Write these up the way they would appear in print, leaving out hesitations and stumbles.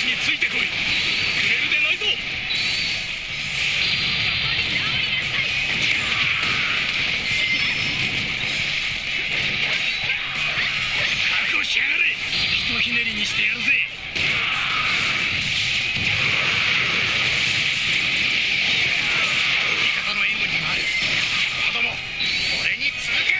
についてこい。遅れるでないぞ。覚悟しやがれ。ひとひねりにしてやるぜ。味方の援護に回る。子供、俺に続け。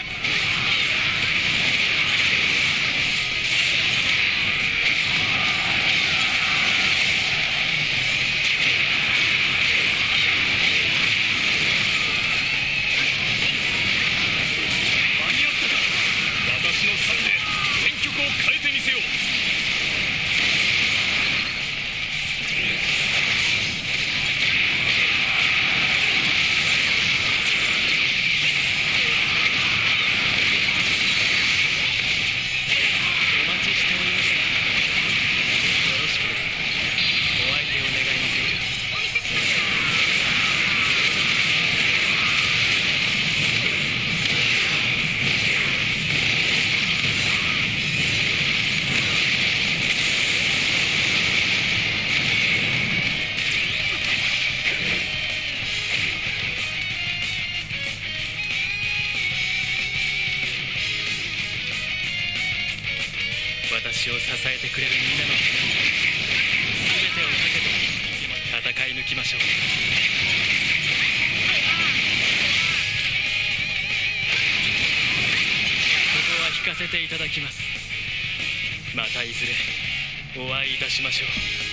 私を支えてくれるみんなのために全てをかけて戦い抜きましょう。ここは引かせていただきます。またいずれお会いいたしましょう。